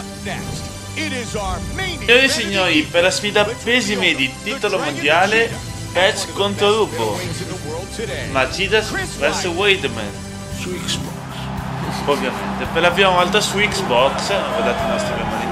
Signori e signori, per la sfida pesi medi titolo mondiale, Patch contro Rubo, Macidas vs Weidman su Xbox, ovviamente per la prima volta su Xbox. Guardate i nostri memori,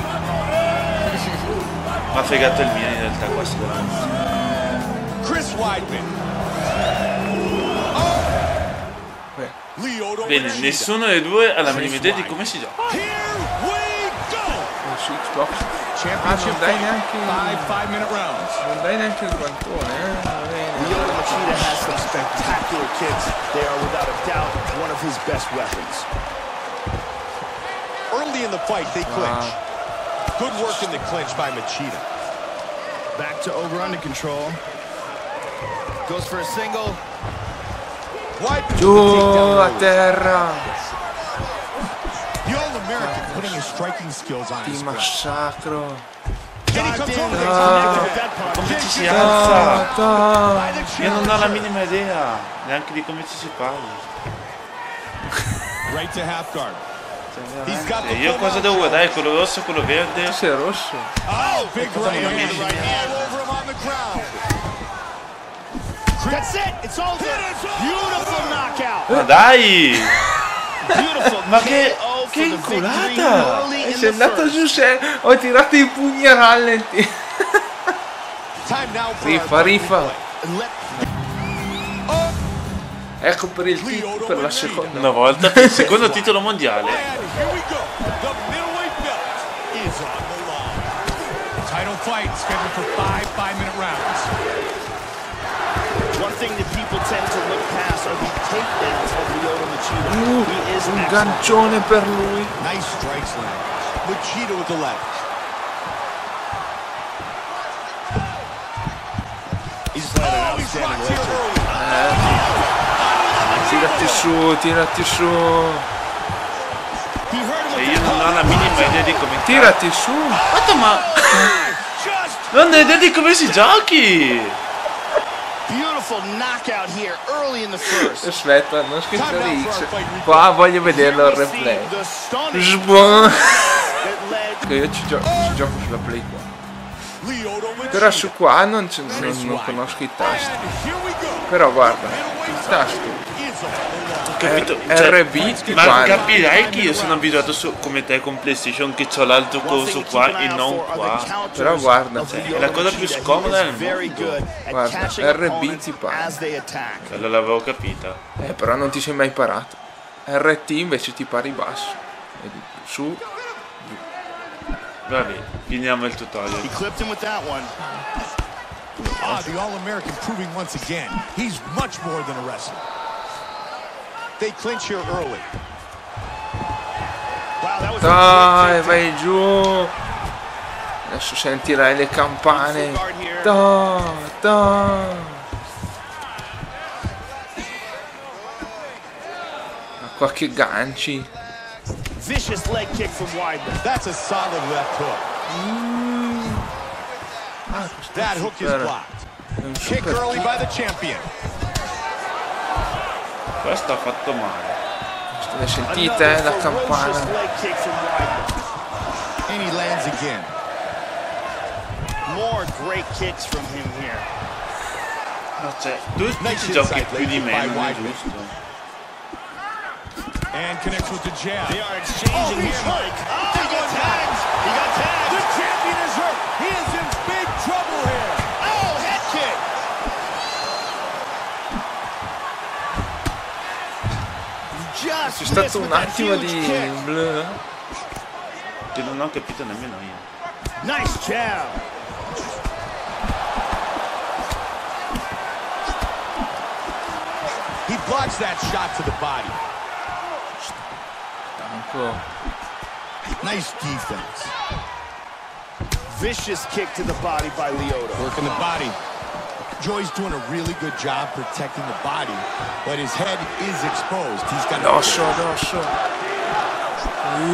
ma ha fregato il mio in realtà qua Chris Weidman. Bene, nessuno dei due ha la minima idea di come si gioca. su Xbox. Non dai neanche il guantone, Lyoto Machida has some spectacular kicks. They are without a doubt one of his best weapons. Early in the fight, they clinch. Good work in the clinch by Machida. Back to over under control. Goes for a single. Giù a terra. The All-American putting his striking skills on Ti display. massacro. Come ci si alza? Io non ho la minima idea neanche di come ci si parla. Right to half guard. Io cosa devo guardare? Quello rosso, quello verde? Sei rosso. Oh, big right hand over him on the ground. That's it. It's over. Beautiful knockout. Ma dai! Beautiful. Ma che inculata! Sei andato giù, ho tirato i pugni a rallenti. Rifa. Ecco per il titolo, per la seconda. Una volta per il secondo titolo mondiale. Title fight scheduled for 5 5-minute rounds. One thing that people tend to look past are the takedowns of Lyoto Machida. He is Un gancione per lui. Nice strikes land. Machida with the left. He's playing an outstanding Tirati su. Cioè, io non ho la minima idea di come. Tirati su. Guarda, ma non ho idea di come si giochi. Beautiful knockout here early in the first. Aspetta, non schiacciare X. Qua voglio vederlo il replay. Sbuon. Che io ci gioco sulla Play 4. Però su qua non conosco i tasti. Però guarda, il tasto Capito? RB, ma capirai che io sono abituato come te con PlayStation che ho l'altro coso qua e non qua. Però guarda, è la cosa più scomoda del mondo. Guarda, RB ti pare. Allora l'avevo capita. Però non ti sei mai parato. RT invece ti pari basso. Vedi, su. Va bene, finiamo il tutorial. He clipped him with that one. The All-American proving once again he's much more than a wrestler. They clinch here early. Wow, that was Dai, vai giù. Adesso sentirai le campane. Ma qua che ganci. vicious leg kick from Weidman. That's a solid left hook. That hook is blocked. Kick early by the champion. Questo ha fatto male. Le sentite la campana? And he lands again. More great kicks from him here. No, cioè, tu ci giochi più di me, non è giusto. And connects with the jab. They are exchanging here, Mike. Oh, he got tagged. He got tagged. The champion is hurt. He is in big trouble here. Oh, head kick. C'è stato un attimo di blu. Che non ho capito nemmeno io. Nice jab. He blocks that shot to the body. Nice defense. Vicious kick to the body by Lyoto. Working the body. Joy's doing a really good job protecting the body, but his head is exposed. He's got Dosso.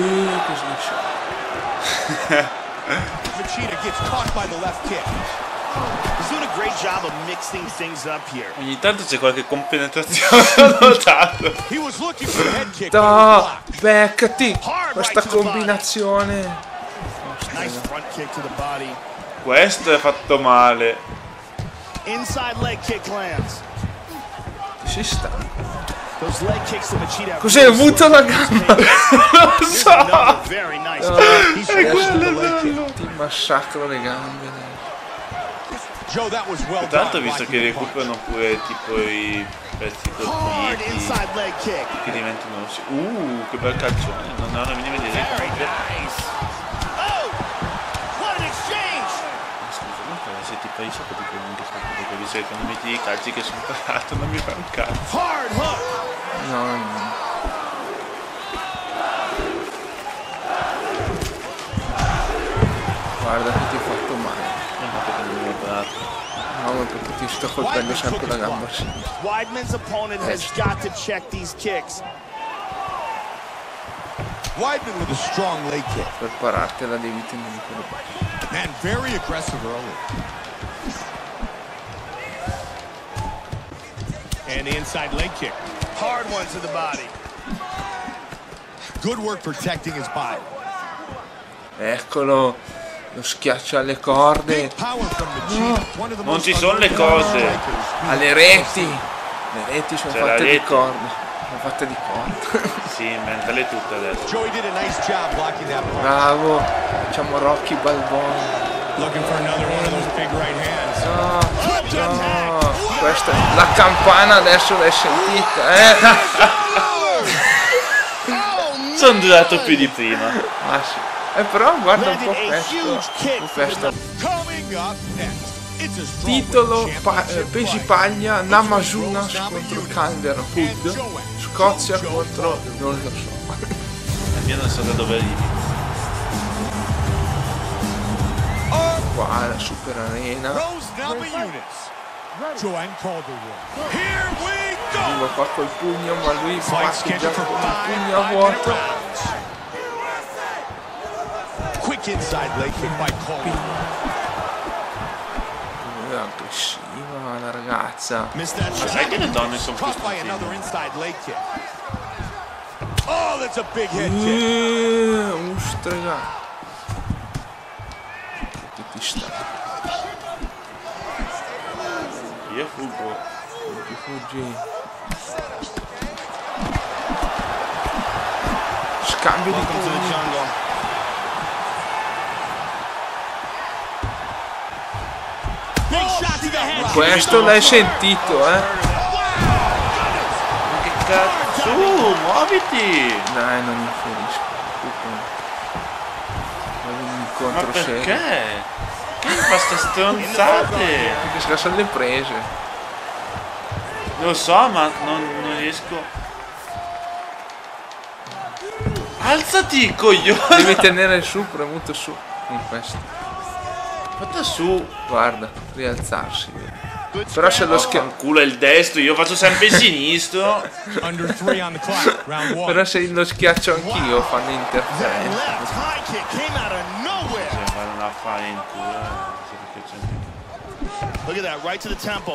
Machida gets caught by the left kick. He's doing a great job of mixing things up here. Ogni tanto c'è qualche compenetrazione, ho notato. He was looking for the head kick. Da, beccati questa combinazione. Nice front kick to the body. Questo è fatto male. Inside leg kick lands. Ci sta. Those leg kicks to Machida. Cos'è avuto la gamba? Non lo so. Very nice. È quello. Ti massacro le gambe. Joe, that was well Tanto done. visto che recuperano pure tipo i pezzi Hard colpiti inside leg kick. che diventano. Che bel calcione, non ho la minima idea Very comunque. nice. Oh, what an exchange. Scusa, non fai se ti fai so che anche fatto perché visto che quando metti i calci che sono parato non mi fa un cazzo. Hard hook. No. Guarda che ti ho fatto male. No, ma perché ti sto colpendo sempre la gamba a sinistra. Weidman's opponent has got to check these kicks. Weidman with a strong leg kick. Per parartela devi tenere quello basso. Man, very aggressive early. And the inside leg kick. Hard one to the body. Good work protecting his body. Eccolo, lo schiaccia alle corde, Power from Machida. One of the Non most ci sono le underrated cose. strikers. alle reti. Le reti sono C'è la fatte di rete. corda. Sono fatte di corda. Sì, inventale tutta adesso. Joey did a nice job blocking that blow. Bravo, facciamo Rocky Balboa. Looking for another one of those big right hands. No, questa la campana adesso l'hai sentita, eh? Sono durato più di prima. Ah sì. Però guarda un po' Landed a questo. huge kick. Questo Coming up next. It's a strawweight titolo championship pesi fight. paglia Namajunas contro Calderwood, Scozia contro non lo so. Io non so da dove arrivi. Qua la super arena. Rose Namajunas. Joanne Calderwood. Here we go. Arriva qua col pugno, ma lui Fight parte già scheduled for con il 5 pugno a 5-minute vuoto. rounds. Quick inside leg kick by Calderwood. È aggressiva la ragazza. Missed that shot. Sai che le donne sono più Caught by another stupide? inside leg kick. Oh, that's a big head kick. Ustrega. Che ti sta? Io fuggo. Ti fuggi. Scambio di Welcome to the pugni. jungle. Big shot to the head. Questo l'hai sentito, eh? Ma che cazzo? Muoviti! Dai, non infierisco. Vado in Ma incontro serio. perché? Che fa sta stronzate? Perché sono le prese. Lo so, ma non riesco. Alzati, coglione! Devi tenere su, premuto su. Con questo. Fatta su. Guarda, rialzarsi. Però se lo schiaccio. Culo è il destro, io faccio sempre il sinistro. Under 3 on the clock. Round 1. Però se lo schiaccio anch'io fanno That interferenza. left high kick came out of nowhere. Cioè, fare un affare in culo. Non so perché c'è. Look at that, right to the temple.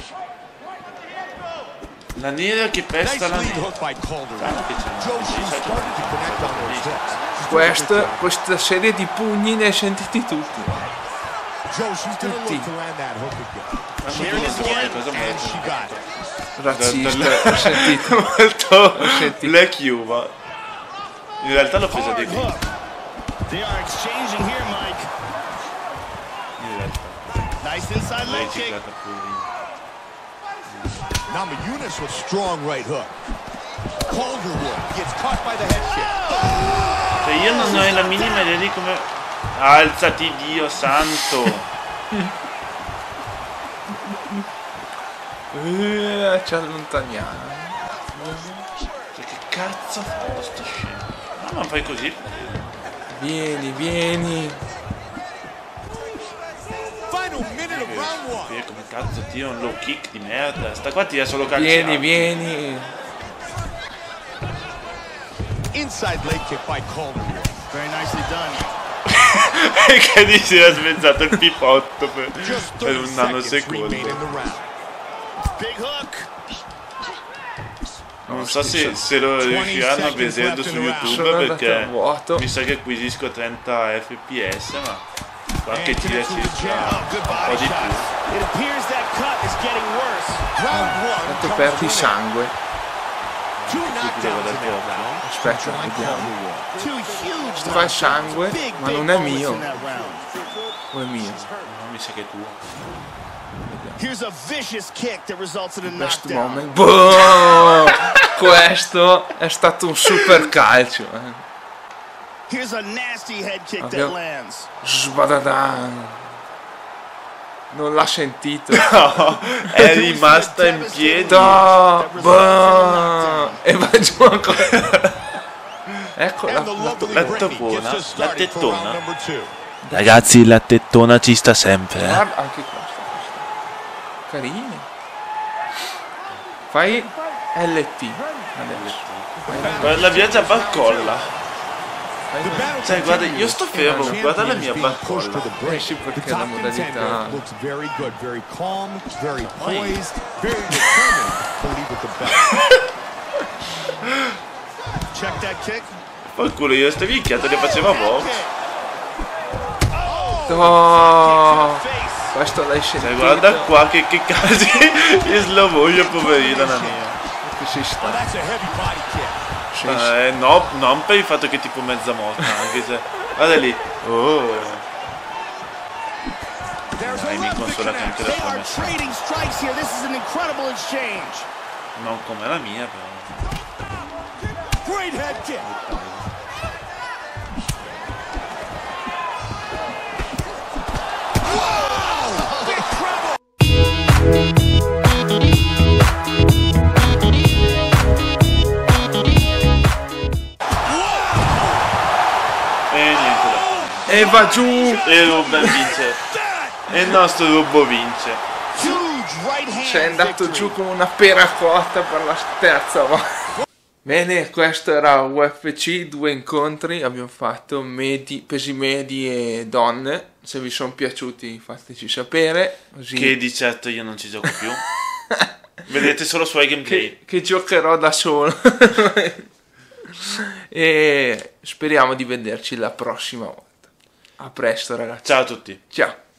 La nera che pesta Nice la lead nera. hook by Calderwood. Guarda che c'è. Joe, she started to connect on those hooks. Questa serie di pugni ne hai sentiti tutti. Joe, she's gonna look to land that hook again. Here it is again. Cosa And she got it. Razzista, ho sentito. molto sentito. le chiuva. In realtà l'ho presa di Hard qui. hook. They are exchanging here, Mike. In realtà. Nice inside Lei leg ci kick. gratta pure. Namajunas with strong right hook. Calderwood gets caught by the head kick. Cioè io non ho la minima idea di come. Alzati, Dio santo! Ci allontaniamo. Cioè, che cazzo fa sto scemo? No, non fai così. Vieni, vieni. Final minute of round 1. Io come cazzo tiro un low kick di merda. Sta qua tira solo calci. Vieni, alti. vieni. Inside leg kick by Calderwood. Very nicely done. che gli si era svezzato il pipotto per Just un 30 nanosecondo. remain in the round. Big hook. Non so se lo riusciranno a vedere su YouTube Sono andato a perché vuoto. mi sa che acquisisco 30 fps, ma qualche tira circa Oh, good un po' body di più. shots. It appears that cut is getting worse. Round one Tanto comes perdi to an sangue. end. Two knockdowns in that round. Aspetta, John vediamo. Calderwood. Two huge Fa knockdowns. sangue, Big, ma big non è bullets mio. in that round. O è mio? No, mi sa che è tuo. Here's a vicious kick that results in a Best knockdown. moment. Boh! Questo è stato un super calcio. Here's a nasty head kick that Abbiamo- lands. Sbadadan. Non l'ha sentito. No, è rimasta in piedi. Da, boh! E va giù ancora. Ecco And the la lovely la Brittany toppona, gets us la started for tettona. round number 2. Ragazzi, la tettona ci sta sempre. guarda, anche questa. Carine. Fai LT adesso. La via già barcolla. Fai Cioè, guarda, io sto fermo, guarda la mia Being pushed to barcolla. the break. sì, The perché la top modalità contender looks very good, very calm, very poised, very determined to lead with the belt. Check that kick. Qualcuno io sto minchiato le faceva box. No, Face. questo l'hai Cioè, sentito. guarda qua che casi in slow motion, poverina la mia. Che si Now sta. that's a heavy body kick. No, non per il fatto che è tipo mezza morta, anche se. Guarda lì. Oh. There's a Dai, mi left to consola che connect. anche la They tua are messa. trading strikes here. This is an incredible exchange. Non come la mia, però. Great head kick. E niente da fare. E va giù. E Ruben vince. E il nostro Rubbo vince. Huge right hand Sei andato victory. giù come una peracotta per la terza volta. Bene, questo era UFC, 2 incontri, abbiamo fatto pesi medi e donne. Se vi sono piaciuti fateci sapere. Così Che di certo io non ci gioco più. Vedete solo suoi gameplay. che giocherò da solo. E speriamo di vederci la prossima volta. A presto ragazzi. Ciao a tutti. Ciao.